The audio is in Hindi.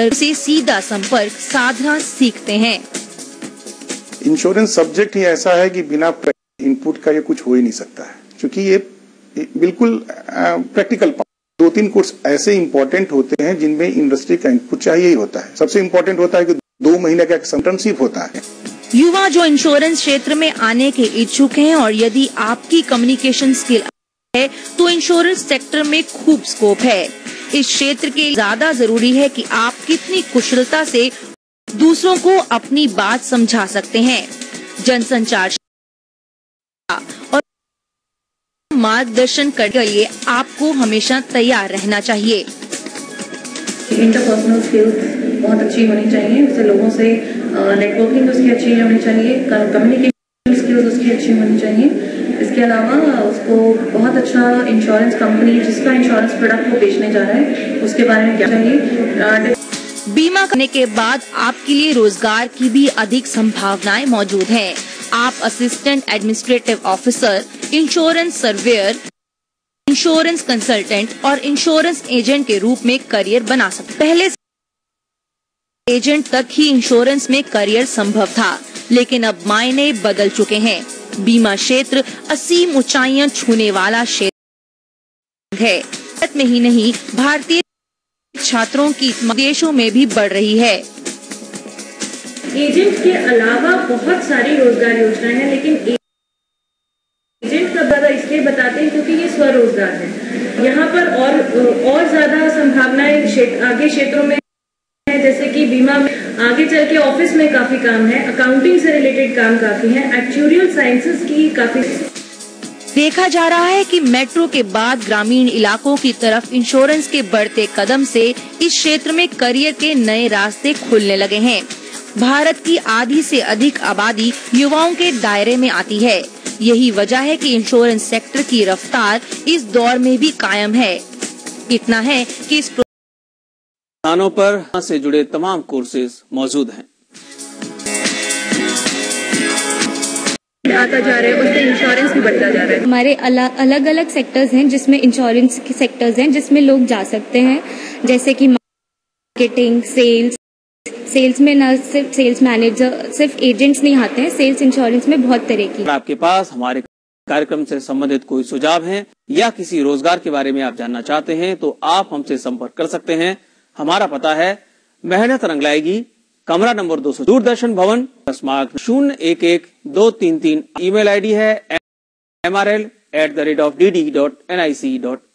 से सीधा संपर्क साधना सीखते हैं। इंश्योरेंस सब्जेक्ट ही ऐसा है कि बिना इनपुट का ये कुछ हो ही नहीं सकता है, क्योंकि ये बिल्कुल प्रैक्टिकल 2-3 कोर्स ऐसे इंपॉर्टेंट होते हैं जिनमें इंडस्ट्री का इनपुट चाहिए ही होता है। सबसे इंपॉर्टेंट होता है कि 2 महीने का इंटर्नशिप होता है। युवा जो इंश्योरेंस क्षेत्र में आने के इच्छुक हैं और यदि आपकी कम्युनिकेशन स्किल है तो इंश्योरेंस सेक्टर में खूब स्कोप है। इस क्षेत्र के लिए ज्यादा जरूरी है कि आप कितनी कुशलता से दूसरों को अपनी बात समझा सकते हैं। जनसंचार और मार्गदर्शन करने के लिए आपको हमेशा तैयार रहना चाहिए। इंटरपर्सनल स्किल्स बहुत अच्छी होनी चाहिए, उससे लोगों से नेटवर्किंग उसकी अच्छी होनी चाहिए, कम्युनिकेशन स्किल्स उसकी अच्छी होनी चाहिए। इसके अलावा उसको बहुत अच्छा इंश्योरेंस कंपनी जिसका इंश्योरेंस प्रोडक्ट वो बेचने जा रहा है उसके बारे में क्या चाहिए। बीमा करने के बाद आपके लिए रोजगार की भी अधिक संभावनाएं मौजूद हैं। आप assistant administrative officer, insurance surveyor, insurance consultant और इंश्योरेंस एजेंट के रूप में करियर बना सकते। पहले एजेंट तक ही इंश्योरेंस में करियर संभव था, लेकिन अब मायने बदल चुके हैं। बीमा क्षेत्र असीम ऊंचाइयां छूने वाला क्षेत्र है। भारत में ही नहीं, भारतीय छात्रों की देशों में भी बढ़ रही है। एजेंट के अलावा बहुत सारी रोजगार योजनाएं हैं, लेकिन एजेंट का ज्यादा इसलिए बताते हैं क्योंकि ये स्वरोजगार है। यहाँ पर और ज्यादा संभावनाएं आगे क्षेत्रों में है, जैसे कि बीमा में आगे चल के ऑफिस में काफी काम है, अकाउंटिंग से रिलेटेड काम काफी है, एक्चुरियल साइंसेस की काफी। देखा जा रहा है कि मेट्रो के बाद ग्रामीण इलाकों की तरफ इंश्योरेंस के बढ़ते कदम से इस क्षेत्र में करियर के नए रास्ते खुलने लगे हैं। भारत की आधी से अधिक आबादी युवाओं के दायरे में आती है। यही वजह है कि इंश्योरेंस सेक्टर की रफ्तार इस दौर में भी कायम है। इतना है कि इस स्थानों पर से जुड़े तमाम कोर्सेज मौजूद हैं। आता जा रहा है, उससे इंश्योरेंस भी बढ़ता जा रहा है। हमारे अलग अलग सेक्टर्स हैं जिसमें इंश्योरेंस के सेक्टर्स हैं जिसमें लोग जा सकते हैं, जैसे कि मार्केटिंग, सेल्स में न सिर्फ सेल्स मैनेजर, सिर्फ एजेंट्स नहीं आते हैं, सेल्स इंश्योरेंस में बहुत तरह की। आपके पास हमारे कार्यक्रम से संबंधित कोई सुझाव है या किसी रोजगार के बारे में आप जानना चाहते हैं तो आप हमसे संपर्क कर सकते हैं। हमारा पता है मेहनत रंग लाएगी, कमरा नंबर 200, दूरदर्शन भवन, स्मारक 011233। ईमेल आईडी है mrl@dd.nic.in।